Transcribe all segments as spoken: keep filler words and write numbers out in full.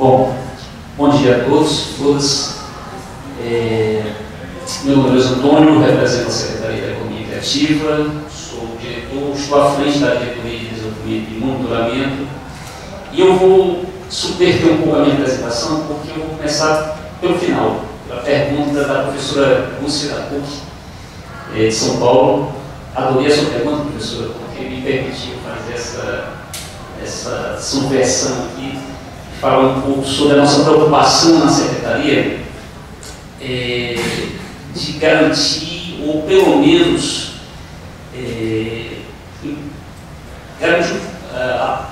Bom, bom dia a todos, todas. É, meu nome é Luiz Antônio, represento a Secretaria da Economia Criativa, sou diretor, estou à frente da Diretoria de Desenvolvimento e Monitoramento, e eu vou subverter um pouco a minha apresentação, porque eu vou começar pelo final, pela pergunta da professora Lúcia da P U C, é, de São Paulo. Adorei a sua pergunta, professora, porque me permitiu fazer essa, essa subversão aqui, falar um pouco sobre a nossa preocupação na Secretaria é, de garantir, ou pelo menos, é, garantir, uh,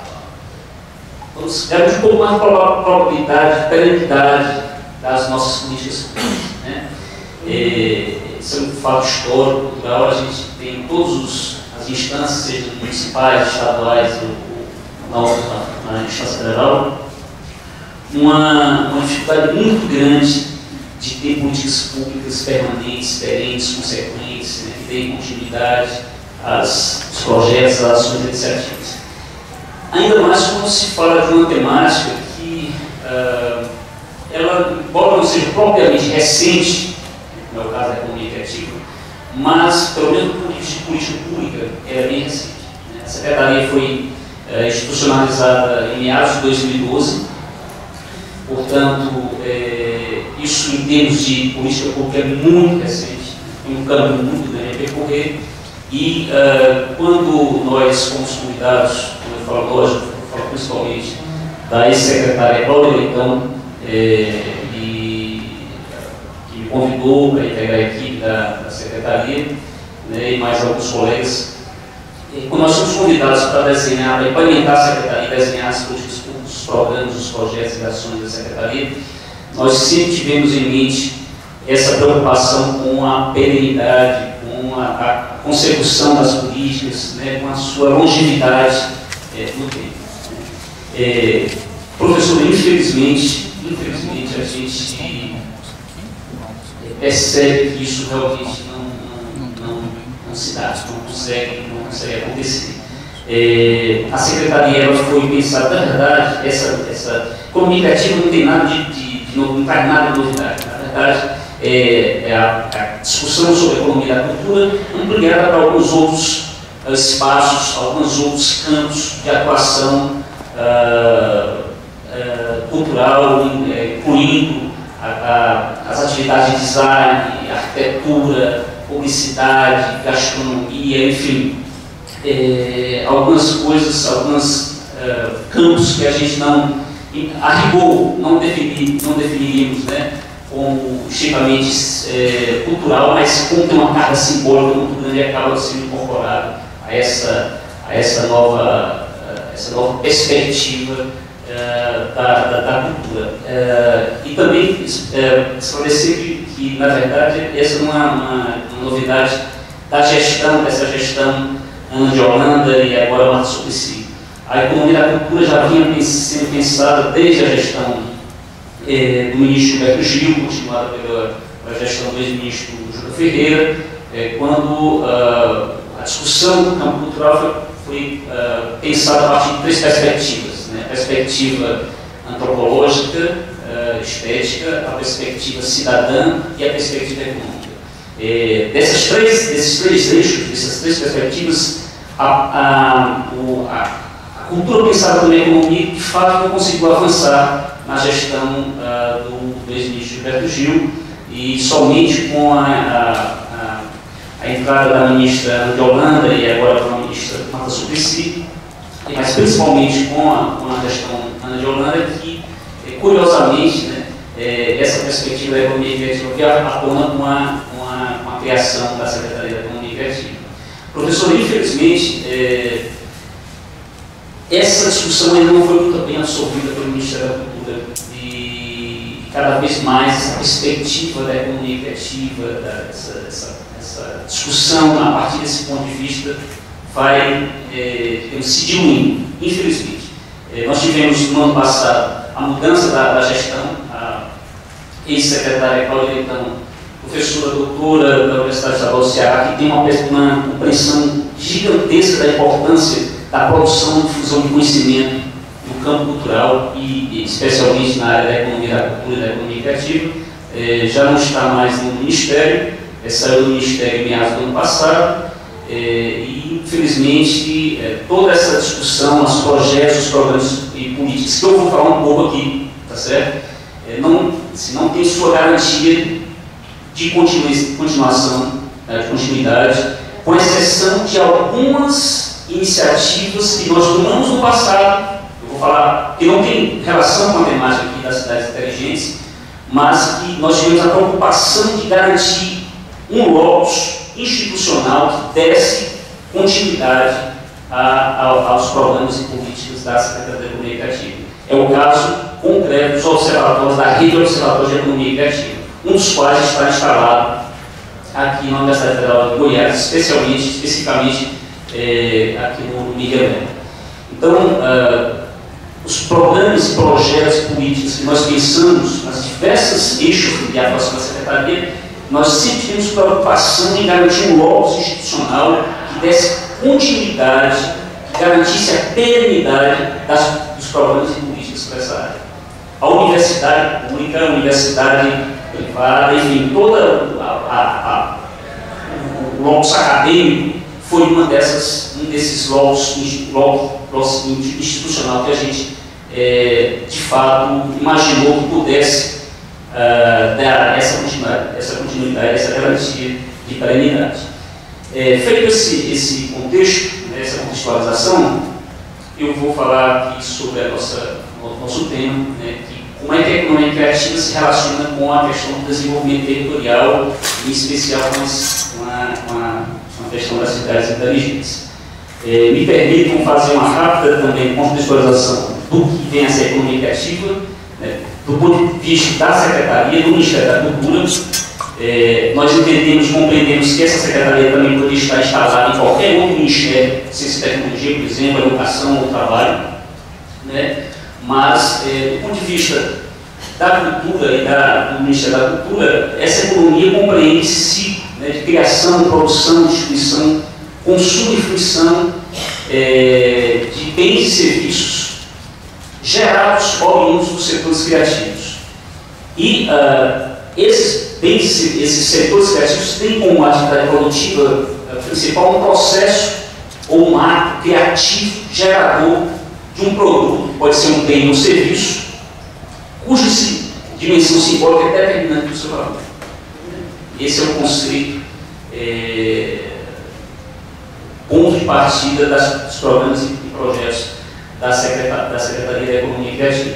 vamos garantir um pouco mais de probabilidade, de perenidade das nossas políticas públicas. Né? É, isso é um fato histórico, cultural. A gente tem todas as instâncias, seja municipais, estaduais ou, ou na, na instância federal, Uma, uma dificuldade muito grande de ter políticas públicas permanentes, perentes, consequentes, né, que deem continuidade aos projetos, às ações iniciativas. Ainda mais quando se fala de uma temática que, uh, ela, embora não seja propriamente recente, no meu caso da economia criativa, mas, pelo menos do ponto de vista de política pública, ela é bem recente. Né? A Secretaria foi uh, institucionalizada em meados de dois mil e doze, portanto, é, isso em termos de política pública é muito recente, tem um caminho muito grande a percorrer, e uh, quando nós fomos convidados, quando eu falo nós, eu falo principalmente da ex-secretária Cláudia Leitão, é, e, que me convidou para integrar a equipe da, da Secretaria, né, e mais alguns colegas, e quando nós fomos convidados para desenhar, para implementar a Secretaria, desenhar as políticas públicas, os programas, os projetos e ações da Secretaria, nós sempre tivemos em mente essa preocupação com a perenidade, com a, a consecução das políticas, né, com a sua longevidade é, no tempo. É, professor, infelizmente, infelizmente a gente percebe que isso realmente não, não, não, não se dá, não consegue, não consegue acontecer. É, a Secretaria ela foi pensada, na verdade, essa, essa economia criativa não tem nada de, de, de novo, não faz nada de novidade. Na verdade, é, é a, a discussão sobre a economia da cultura ampliada para alguns outros uh, espaços, alguns outros campos de atuação uh, uh, cultural, incluindo a, a, as atividades de design, arquitetura, publicidade, gastronomia, enfim. É, algumas coisas, alguns uh, campos que a gente não, a rigor, não, defini, não definiríamos, né, como estritamente é, cultural, mas como tem uma carga simbólica muito grande e acaba sendo incorporado a essa, a essa, nova, uh, essa nova perspectiva uh, da, da, da cultura. Uh, e também uh, esclarecer que, que, na verdade, essa não é uma, uma novidade da gestão, dessa gestão Ana de Holanda e agora Marta Suplicy. A economia da cultura já vinha sendo pensada desde a gestão eh, do ministro Gilberto Gil, continuada pela, pela gestão do ex-ministro Júlio Ferreira, eh, quando uh, a discussão do campo cultural foi, foi uh, pensada a partir de três perspectivas, né? A perspectiva antropológica, uh, estética, a perspectiva cidadã e a perspectiva econômica. É, dessas três, desses três eixos, dessas três perspectivas, a, a, o, a, a cultura pensada pela economia, de fato, não conseguiu avançar na gestão uh, do, do ex-ministro Gilberto Gil, e somente com a, a, a, a entrada da ministra Ana de Holanda e agora com a ministra Marta Suplicy, mas principalmente com a, com a gestão Ana de Holanda, que, curiosamente, né, é, essa perspectiva da economia criativa que aponta com a a criação da Secretaria da Economia Criativa. Professor, infelizmente, é, essa discussão ainda não foi muito bem absorvida pelo Ministério da Cultura, e cada vez mais essa perspectiva da economia criativa, da, essa, essa, essa discussão a partir desse ponto de vista vai é, se diluindo, infelizmente. É, nós tivemos no ano passado a mudança da, da gestão, a ex-secretária Cláudia Leitão, professora doutora da Universidade Estadual do Ceará, que tem uma, uma compreensão gigantesca da importância da produção e difusão de conhecimento no campo cultural e, e especialmente na área da economia da cultura e da economia criativa, eh, já não está mais no Ministério, eh, saiu do Ministério em meados do ano passado, eh, e infelizmente eh, toda essa discussão, os projetos, os programas e políticas que eu vou falar um pouco aqui, tá certo? Eh, não, se não tem sua garantia de continua, continuação, né, de continuidade, com exceção de algumas iniciativas que nós tomamos no passado, eu vou falar, que não tem relação com a temática aqui das cidades inteligentes, mas que nós tivemos a preocupação de garantir um locus institucional que desse continuidade a, a, aos programas e políticas da Secretaria da Economia Criativa. É o caso concreto dos observatórios da Rede de Observatórios de Economia Criativa, um dos quais está instalado aqui na Universidade Federal de Goiás, especialmente, especificamente é, aqui no Miguel Neto. Então, uh, os programas e projetos políticos que nós pensamos nas diversas eixos de atuação da Secretaria, nós sempre tivemos preocupação em garantir um locus institucional que desse continuidade, que garantisse a perenidade das, dos programas e políticas para essa área. A universidade pública, a universidade privada, enfim, toda a, a, a, o locus acadêmico foi uma dessas, um desses locus, locus institucional que a gente, é, de fato, imaginou que pudesse uh, dar essa continuidade, essa continuidade, essa garantia de perenidade. É, feito esse, esse contexto, né, essa contextualização, eu vou falar aqui sobre a nossa, o nosso tema, né, que como é que a economia criativa se relaciona com a questão do desenvolvimento territorial, em especial com, esse, com, a, com, a, com a questão das cidades inteligentes. É, me permitam fazer uma rápida também contextualização do que vem a ser a economia criativa, né, do ponto de vista da Secretaria, do Ministério da Cultura. É, nós entendemos e compreendemos que essa Secretaria também poderia estar instalada em qualquer outro Ministério, ciência e tecnologia, por exemplo, educação ou trabalho, né? Mas, é, do ponto de vista da cultura e da, do Ministério da Cultura, essa economia compreende esse ciclo, né, de criação, produção, distribuição, consumo e fruição é, de bens e serviços gerados oriundos dos setores criativos. E uh, esses bens, esses setores criativos têm como atividade produtiva uh, principal um processo ou um ato criativo gerador de um produto, pode ser um bem ou um serviço, cuja dimensão simbólica é determinante do seu valor. Esse é o conceito, é, ponto de partida das, dos programas e projetos da Secretaria da, Secretaria da Economia Criativa.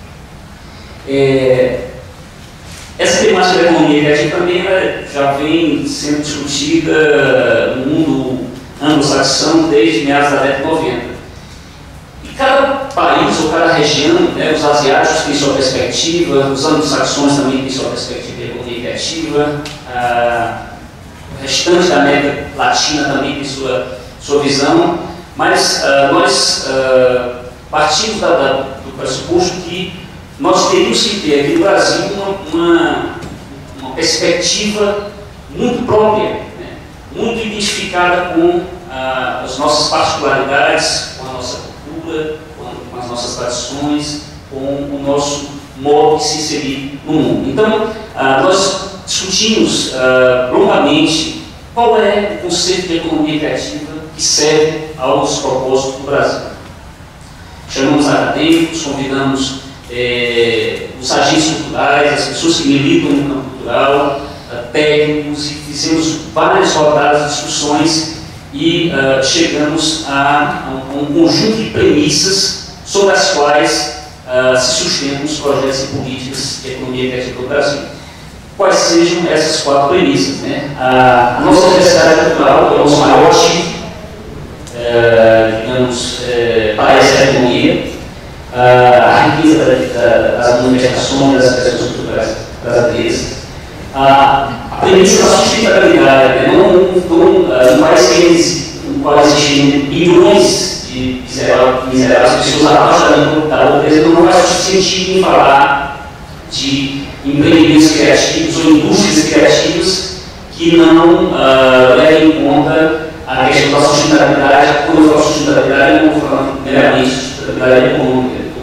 É, essa temática da economia criativa também já vem sendo discutida no mundo anglo-saxão desde meados da década de noventa. Cada país ou cada região, né, os asiáticos têm sua perspectiva, os anglo-saxões também têm sua perspectiva de economia criativa, ah, o restante da América Latina também tem sua, sua visão, mas ah, nós ah, partimos da, da, do pressuposto que nós teríamos que ter aqui no Brasil uma, uma, uma perspectiva muito própria, né, muito identificada com ah, as nossas particularidades, com a nossa com as nossas tradições, com o nosso modo de se inserir no mundo. Então, ah, nós discutimos ah, longamente qual é o conceito de economia criativa que serve aos propósitos do Brasil. Chamamos acadêmicos, convidamos eh, os agentes culturais, as pessoas que militam no campo cultural, ah, técnicos, e fizemos várias rodadas de discussões e uh, chegamos a, a um conjunto de premissas sobre as quais uh, se sustentam os projetos e políticas de economia criativa do Brasil. Quais sejam essas quatro premissas, né? A, a nossa universidade cultural é o nosso maior ativo, uh, digamos, uh, para essa economia, uh, a riqueza da, da, das manifestações das expressões culturais brasileiras. Uh, A premissa da sustentabilidade, né? não, não, não parece que eles, não parece existir bilhões de miseráveis pessoas abaixo da pobreza, não faz sentido em falar de empreendimentos criativos ou indústrias criativas que não uh, levem em conta a questão da sustentabilidade. Quando eu falo sustentabilidade, eu não estou falando meramente de sustentabilidade econômica,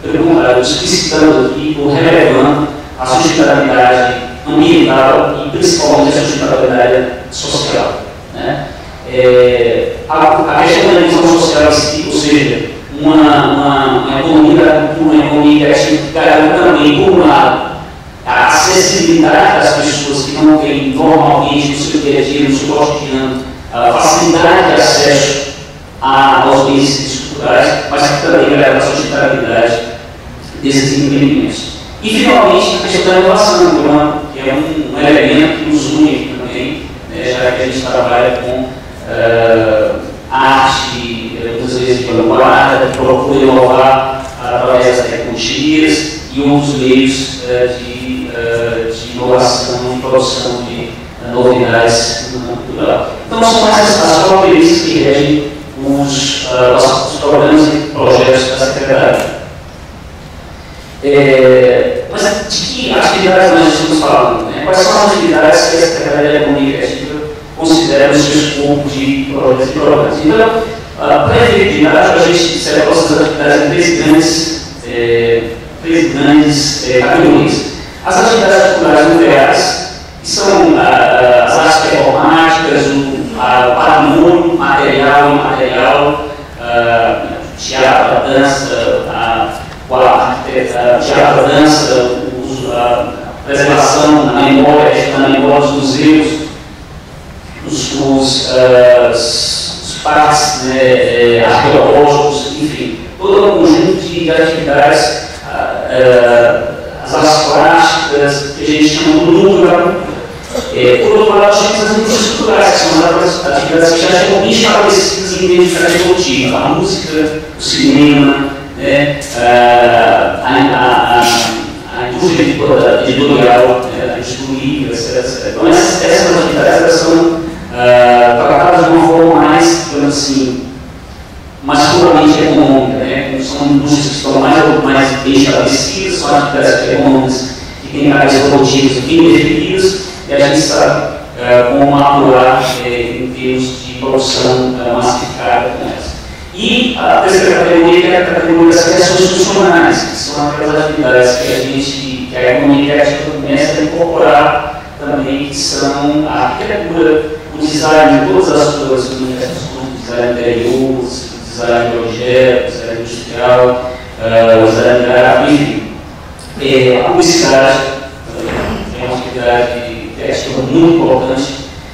perguntado, explicitando aqui, ou relevando a sustentabilidade ambiental e principalmente a sustentabilidade social. Né? É, a, a questão da inclusão social, ou seja, uma, uma, uma economia da cultura, uma economia que garante também, por um lado, a acessibilidade das pessoas que não têm normalmente no seu dia a dia, no seu cotidiano, a facilidade de acesso a, aos bens culturais, mas que também garante a sustentabilidade desses empreendimentos. E, finalmente, a questão da inovação, que é um, um elemento que nos une aqui também, né, já que a gente trabalha com uh, arte, muitas vezes de vanguarda, que procura inovar através das tecnologias e outros meios uh, de, uh, de inovação e produção de uh, novidades no campo cultural. Então, são essas as características que regem os, uh, os programas e projetos da Secretaria. É, mas de que atividades nós estamos falando? Né? Quais são as atividades que a Secretaria da Economia Criativa considera o seu escopo de projetos e programas? Então, para efetividade, a gente separa essas atividades em três grandes, é, três grandes é, categorias. As atividades culturais nucleares, que são a, as artes performáticas, o a, patrimônio material e imaterial, a, teatro, a dança, a o teatro, a dança, a preservação na memória, na memória dos museus, os, os, uh, os parques, né, arqueológicos, enfim, todo um conjunto de atividades, uh, uh, as artes plásticas, que a gente chama do núcleo da cultura. É, por outro lado, temos as indústrias culturais, que são as atividades que já estão bem estabelecidas em identidade coletiva, a música, o cinema, né, a, a, a, a indústria editorial, né, a indústria do livro, etcétera. Então, essas, essas atividades elas são uh, tratadas de uma forma mais, digamos assim, mais puramente econômica, né? São indústrias que estão mais, mais bem estabelecidas, são atividades econômicas que têm áreas produtivas bem definidas, e a gente sabe uh, como atuar uh, em termos de produção uh, massificada com essa. E a terceira categoria, que é a categoria das criações funcionais, que são aquelas atividades que a gente, que a economia criativa começa a incorporar também, que são a arquitetura, o design de todas as suas unidades, o design interior, o design de objetos, o design industrial, uh, o design gráfico, enfim. É, a publicidade uh, é uma atividade criativa muito importante.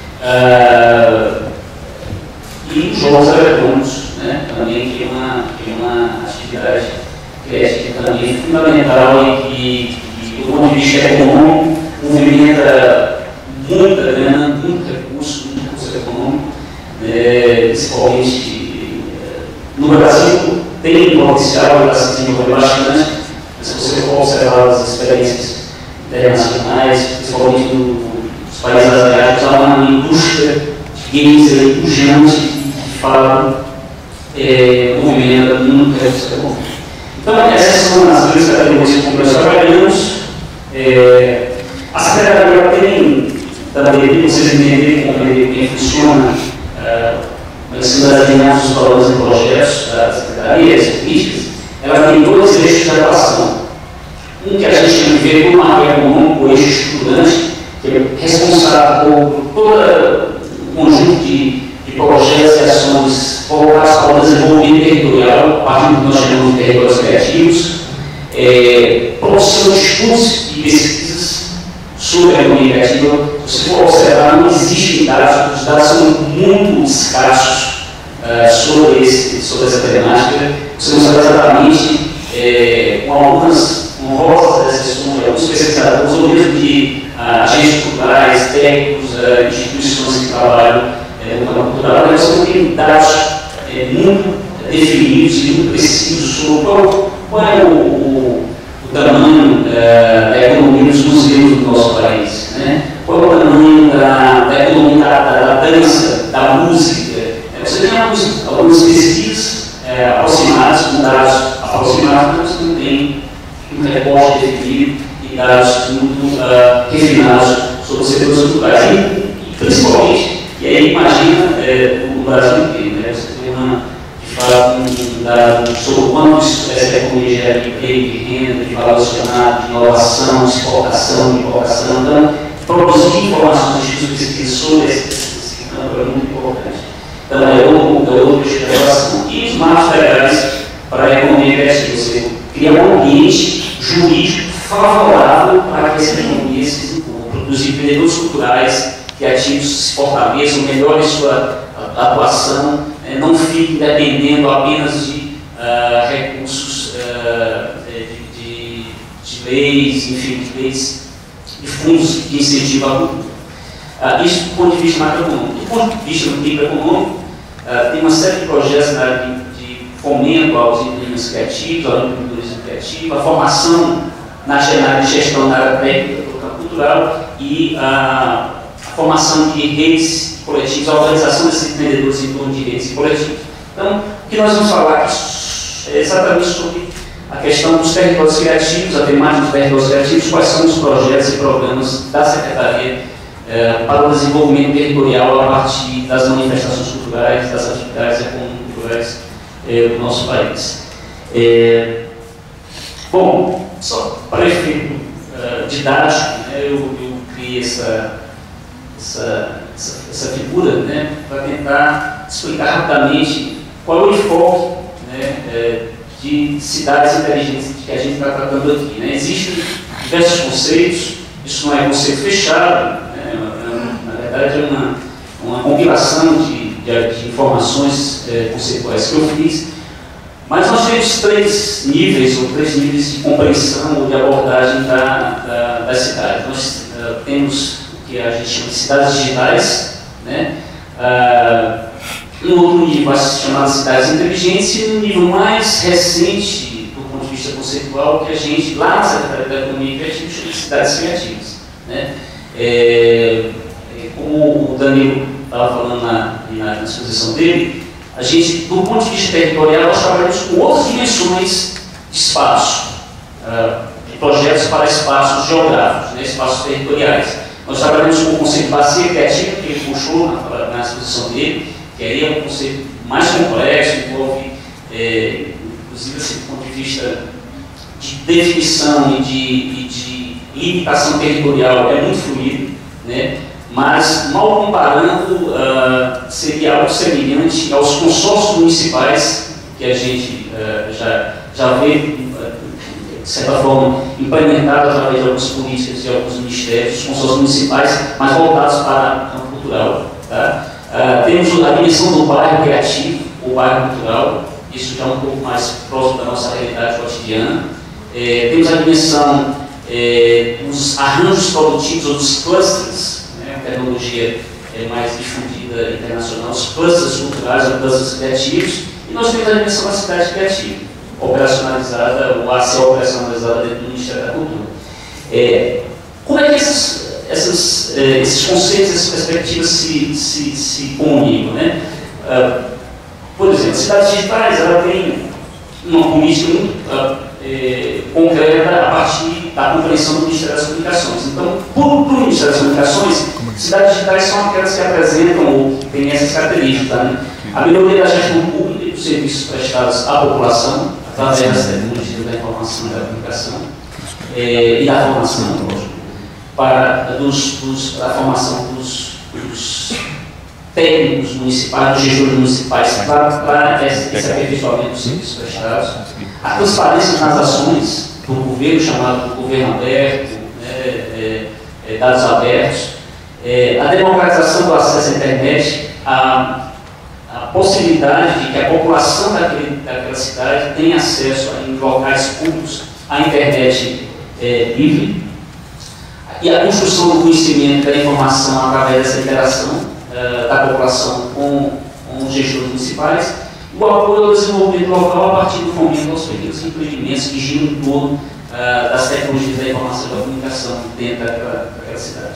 Uh, e os jogos eletrônicos, né, também que é uma, que é uma atividade criativa também fundamental e que, que, do ponto de vista econômico, movimenta muita grana, muito recurso, muito recurso econômico, né, principalmente no Brasil, tem potencial para se desenvolver bastante, mas se você for observar as experiências internacionais, principalmente nos países asiáticos, há uma indústria de games aí pujante que fala é, movimenta muito recurso econômico. Então, essas são as grandes categorias que nós trabalhamos. É, a Secretaria tem também, vocês entenderem como ele funciona, conhecendo uh, as dinâmicas dos valores e projetos da Secretaria, as políticas, ela tem dois eixos de atuação. Um que a gente chama de ver como marco econômico, o eixo estudante, que é responsável por todo o conjunto de, de projetos e ações voltadas para o desenvolvimento territorial, a partir do que nós chamamos de territórios criativos, é, produção de estudos e pesquisas sobre a economia criativa. Se for observar, não existem dados, os dados são muito escassos uh, sobre, esse, sobre essa temática. Você não sabe exatamente, é, com algumas honrosas exceções, alguns pesquisadores, ou mesmo de uh, agentes culturais, técnicos, uh, instituições que trabalham uh, no campo cultural, mas não tem dados uh, muito definidos e muito precisos sobre qual, qual é o, o, o tamanho uh, da economia dos museus do nosso país. Né? Qual é o tamanho da, da economia da, da, da dança, da música? É, você tem alguns, algumas pesquisas é, aproximadas, com dados aproximados, mas você não tem um recorte definido e dados muito uh, refinados sobre os setores culturais. E, e principalmente, e aí imagina é, o Brasil inteiro, né? Você tem uma, de um, da, sobre o quanto essa economia gera de emprego, de renda, de valor adicionado, de inovação, de exportação, de importação. Então, produzir informações de pesquisa sobre esse campo é muito importante. Então, é outro, é outro objetivo da relação. E os marcos legais para a economia criativa, você cria um ambiente jurídico favorável para que essa economia se desenvolva. Os empreendedores culturais criativos se fortaleçam, melhorem sua atuação, eh, não fiquem dependendo apenas de uh, recursos uh, de, de, de leis, enfim, de leis de fundos que incentivam a cultura. Uh, isso do ponto de vista macroeconômico. Do ponto de vista microeconômico, uh, tem uma série de projetos na área de, de fomento aos empreendimentos criativos, ao empreendedorismo criativo, a formação na área de gestão na área técnica, cultural e a formação de redes coletivas, a organização desses empreendedores em torno de redes coletivas. Então, o que nós vamos falar aqui é exatamente sobre a questão dos territórios criativos, a temática dos territórios criativos, quais são os projetos e programas da Secretaria eh, para o desenvolvimento territorial a partir das manifestações culturais, das atividades econômico-culturais eh, do nosso país. Eh, bom, só para efeito uh, didático, né, eu, eu criei essa, essa, essa, essa figura, né, para tentar explicar rapidamente qual é o enfoque, né, é, de cidades inteligentes que a gente está tratando aqui. Né. Existem diversos conceitos, isso não é conceito fechado, né, na verdade é uma, uma compilação de, de, de informações é, conceituais que eu fiz. Mas nós temos três níveis, ou três níveis de compreensão ou de abordagem da, da, das cidades. Nós uh, temos o que a gente chama de cidades digitais, né? Uh, um outro nível vai se chamar de cidades inteligentes, e um nível mais recente, do ponto de vista conceitual, que a gente, lá na Secretaria da Economia Criativa, chama de cidades criativas. Né? É, como o Danilo estava falando na, na, na exposição dele, a gente, do ponto de vista territorial, nós trabalhamos com outras dimensões de espaço, uh, de projetos para espaços geográficos, né, espaços territoriais. Nós trabalhamos com o conceito de bacia criativa, que ele puxou na, na exposição dele, que aí é um conceito mais complexo, envolve, é, inclusive, assim, do ponto de vista de definição e de, e de limitação territorial, é muito fluido, né? Mas, mal comparando, uh, seria algo semelhante aos consórcios municipais que a gente uh, já, já vê, uh, de certa forma, implementado através de algumas políticas e alguns ministérios, os consórcios municipais, mas voltados para o campo cultural. Tá? Uh, temos a dimensão do bairro criativo, o bairro cultural, isso já é um pouco mais próximo da nossa realidade cotidiana. Eh, temos a dimensão eh, dos arranjos produtivos ou dos clusters, a tecnologia é mais difundida internacional, os clusters culturais, os clusters criativos, e nós temos a dimensão da cidade criativa, operacionalizada, ou a ser operacionalizada dentro do Ministério da Cultura. É, como é que esses, esses, é, esses conceitos, essas perspectivas se, se, se comunicam? Né? Uh, por exemplo, cidades digitais, ela tem uma política muito uh, é, concreta a partir da compreensão do Ministério das Comunicações. Então, para o Ministério das Comunicações, cidades digitais são aquelas que apresentam ou têm essas características. Tá, né? A melhoria da gestão pública e dos serviços prestados à população, através das tecnologias da informação e da comunicação, é, e da formação, lógico, para dos, dos, a formação dos, dos técnicos municipais, dos gestores municipais, para, para esse, esse aperfeiçoamento dos serviços prestados, a transparência nas ações do governo, chamado governo aberto, né, é, é, dados abertos, é, a democratização do acesso à internet, a, a possibilidade de que a população daquele, daquela cidade tenha acesso a, em locais públicos à internet é, livre, e a construção do conhecimento da informação através dessa interação uh, da população com, com os gestores municipais, o apoio ao desenvolvimento local a partir do fomento aos pequenos empreendimentos que giram em torno uh, das tecnologias da informação e da comunicação dentro daquela, daquela cidade.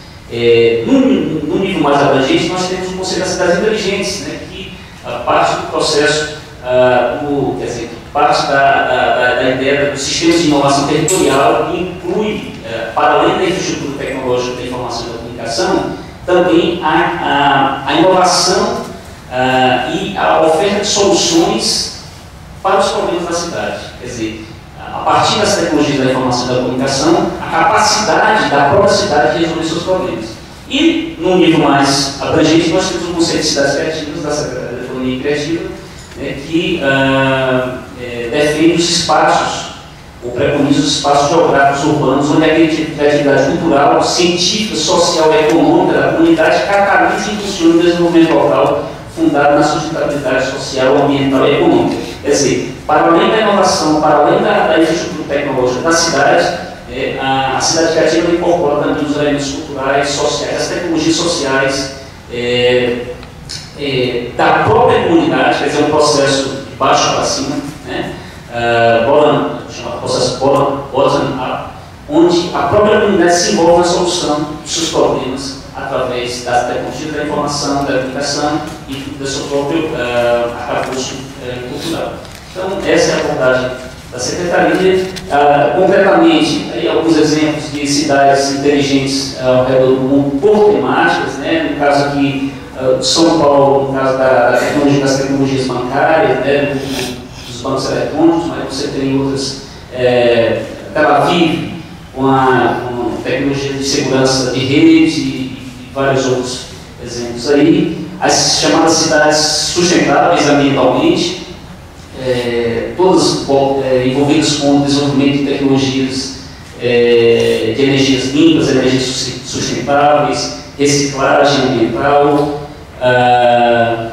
É, no, no nível mais abrangente, nós temos o Conselho das Cidades Inteligentes, né, que uh, parte do processo, uh, do, quer dizer, parte da, da, da ideia dos sistemas de inovação territorial e inclui, uh, para além da infraestrutura tecnológica da informação e da comunicação, também a, a, a inovação uh, e a oferta de soluções para os problemas da cidade. Quer dizer, a partir das tecnologias da informação e da comunicação, a capacidade da própria cidade de resolver seus problemas. E, num nível mais abrangente, nós temos o conceito de cidades criativas, da Secretaria da Economia Criativa, né, que uh, é, defende os espaços, ou preconiza os espaços geográficos urbanos, onde a criatividade cultural, científica, social e econômica da comunidade cataliza e impulsiona o desenvolvimento local, fundado na sustentabilidade social, ambiental e econômica. Quer dizer, para além da inovação, para além da, da infraestrutura tecnológica da cidade, é, a, a cidade criativa incorpora também os elementos culturais, sociais, as tecnologias sociais, é, é, da própria comunidade, quer dizer, um processo de baixo para cima, né? Uh, bottom, chamado processo bottom-up, onde a própria comunidade se envolve na solução dos seus problemas através das tecnologias da informação, da comunicação e do seu próprio uh, arcabouço uh, cultural. Então, essa é a abordagem da Secretaria. Uh, concretamente, aí alguns exemplos de cidades inteligentes uh, ao redor do mundo por temáticas, né? No caso aqui, uh, São Paulo, no caso da, da tecnologia, das tecnologias bancárias, né? Do, dos bancos eletrônicos, mas você tem outras, é, Tel Aviv, com a, com a tecnologia de segurança de rede e, e vários outros exemplos aí. As chamadas cidades sustentáveis ambientalmente, é, todas é, envolvidas com o desenvolvimento de tecnologias é, de energias limpas, energias sustentáveis, reciclagem ambiental, ah,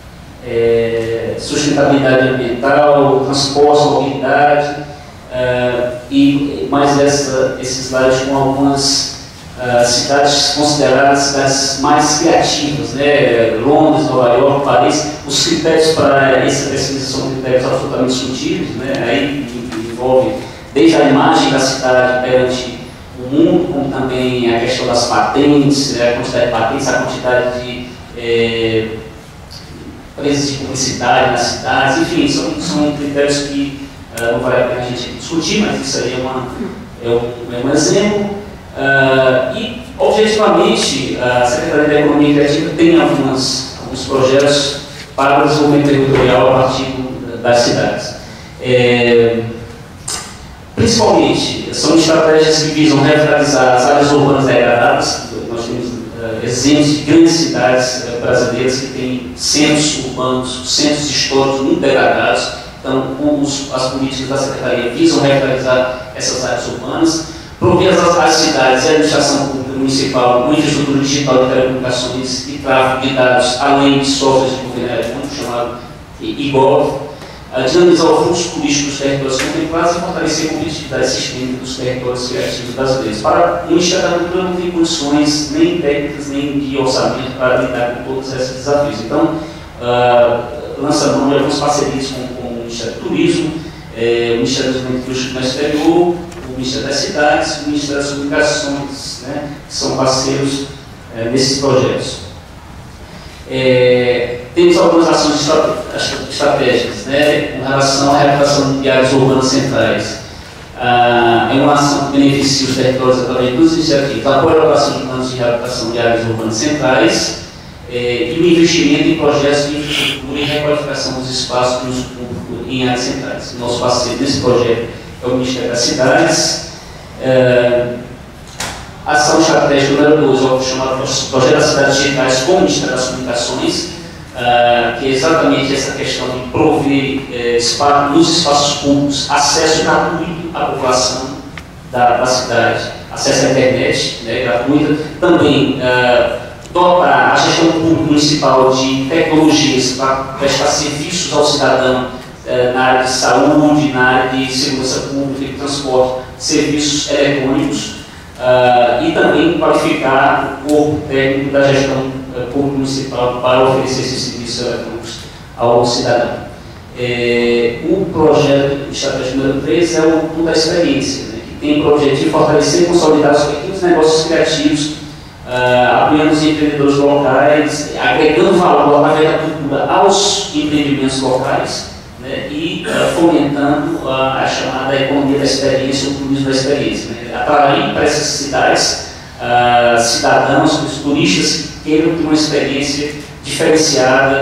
é, sustentabilidade ambiental, transporte, mobilidade, uh, e mais essa, esses slides com algumas uh, cidades consideradas cidades mais criativas, né? Londres, Nova York, Paris. Os critérios para essa pesquisa são critérios absolutamente discutíveis, né? Aí envolve desde a imagem da cidade perante o mundo, como também a questão das patentes, a quantidade de patentes, a quantidade de eh, preços de publicidade nas cidades, enfim, são, são critérios que uh, não vale a pena a gente discutir, mas isso aí é, uma, é, um, é um exemplo. Uh, e, objetivamente, a Secretaria da Economia Criativa tem algumas, alguns projetos para o desenvolvimento territorial a partir das cidades. É, principalmente, são estratégias que visam revitalizar as áreas urbanas degradadas. Nós temos uh, exemplos de grandes cidades uh, brasileiras que têm centros urbanos, centros históricos muito degradados. Então, os, as políticas da Secretaria visam revitalizar essas áreas urbanas, prover as, as cidades e a administração pública municipal com infraestrutura digital de telecomunicações e tráfego de dados, além de softwares de governo eletrônico, chamado I G O V, a dinamizar o fluxo turístico dos territórios contemplados e fortalecer a competitividade sistêmica dos territórios criativos brasileiros. Para o Ministério da Cultura não tem condições nem técnicas nem de orçamento para lidar com todos esses desafios. Então, uh, lança mão de algumas parcerias com, com o Ministério do Turismo, eh, o Ministério do Desenvolvimento Turístico no Exterior, o Ministério das Cidades e o Ministério das Comunicações, né, que são parceiros eh, nesses projetos. É, temos algumas ações estratégicas, né, com relação à reabilitação de áreas urbanas centrais. Ah, é uma ação que beneficia os territórios através dos iniciativos, apoio a elaboração de planos de reabilitação de áreas urbanas centrais é, e o investimento em projetos de infraestrutura e requalificação dos espaços de uso público em áreas centrais. Nosso parceiro nesse projeto é o Ministério das Cidades. É, ação estratégica número dois, é o chamado Projeto das Cidades Digitais com o Ministério das Comunicações, uh, que é exatamente essa questão de prover eh, espaço, nos espaços públicos acesso gratuito à população da, da cidade, acesso à internet, né, gratuita, também uh, dotar a gestão pública municipal de tecnologias para prestar serviços ao cidadão uh, na área de saúde, na área de segurança pública e transporte, serviços eletrônicos. Uh, e também qualificar o corpo técnico da gestão uh, pública municipal para oferecer esses serviços eletrônicos ao cidadão. É, o projeto estratégico número três é o Ponto da Experiência, né, que tem por objetivo fortalecer e consolidar os pequenos negócios criativos, uh, apoiando os empreendedores locais, agregando valor através da cultura aos empreendimentos locais, né, e uh, fomentando uh, a chamada economia da experiência, o turismo da experiência, né, atrair para essas cidades uh, cidadãos, turistas que queiram ter uma experiência diferenciada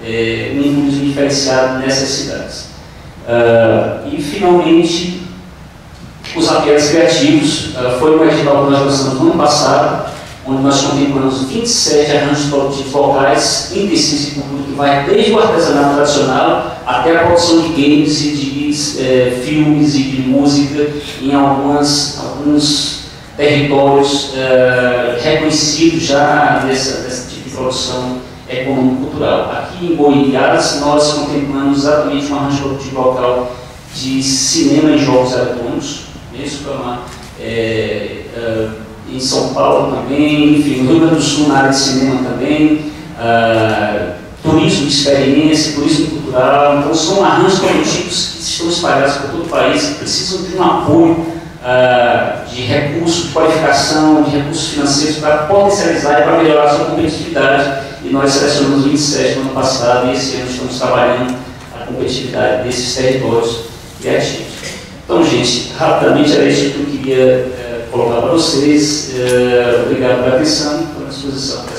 é, um turismo diferenciado nessas cidades. Uh, e, finalmente, os apps criativos. Uh, foi um edital que nós lançamos no ano passado, onde nós contemplamos vinte e sete arranjos produtivos locais em tecidos e cultura, que vai desde o artesanato tradicional até a produção de games e de eh, filmes e de música em algumas, alguns territórios eh, reconhecidos já dessa, desse tipo de produção econômico-cultural. Aqui em Goiás, nós contemplamos exatamente um arranjo produtivo local de cinema e jogos eletrônicos, mesmo para é, é, em São Paulo também, enfim, no Rio Grande do Sul, na área de cinema também, uh, turismo de experiência, turismo cultural. Então, são arranjos produtivos que estão espalhados por todo o país, que precisam de um apoio uh, de recursos, de qualificação, de recursos financeiros para potencializar e para melhorar a sua competitividade. E nós selecionamos vinte e sete no ano passado e esse ano estamos trabalhando a competitividade desses territórios criativos. Então, gente, rapidamente era isso que eu queria é, colocar para vocês. É, obrigado pela atenção e pela disposição.